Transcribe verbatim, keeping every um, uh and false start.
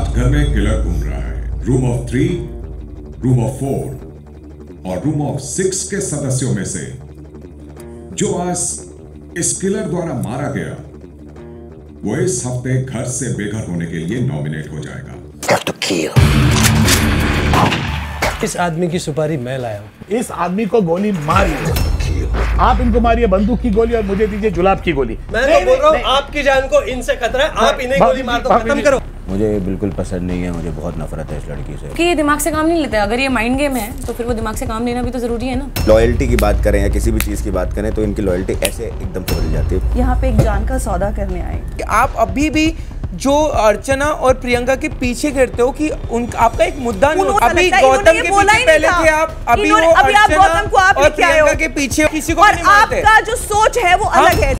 आज घर में किलर घूम रहा है। Room of three, room of four और रूम ऑफ सिक्स के सदस्यों में से जो आज इस किलर द्वारा मारा गया वो इस हफ्ते घर से बेघर होने के लिए नॉमिनेट हो जाएगा। इस आदमी की सुपारी मैं लाया हूं। इस आदमी को गोली मारिए। आप इनको मारिए बंदूक की गोली और मुझे दीजिए जुलाब की गोली। मैं तो बोल रहा हूं आपकी जान को इनसे खतरा है, आप इन्हें गोली मार दो, खत्म करो। मुझे बिल्कुल पसंद नहीं है, मुझे बहुत नफरत है इस लड़की से कि ये दिमाग से काम नहीं लेता। अगर ये माइंड गेम है तो फिर वो दिमाग से काम लेना भी तो जरूरी है ना। लॉयल्टी की बात करें या किसी भी चीज की बात करें तो इनकी लॉयल्टी ऐसे एकदम से बदल जाती है। यहाँ पे एक जान का सौदा करने आए। आप अभी भी जो अर्चना और प्रियंका के पीछे करते हो कि उन आपका एक मुद्दा नहीं होता। अभी गौतम के पीछे पहले थे आप, अभी वो अभी आप गौतम को आप और प्रियंका के पीछे किसी को नहीं मानते। आपका जो सोच है वो अलग है।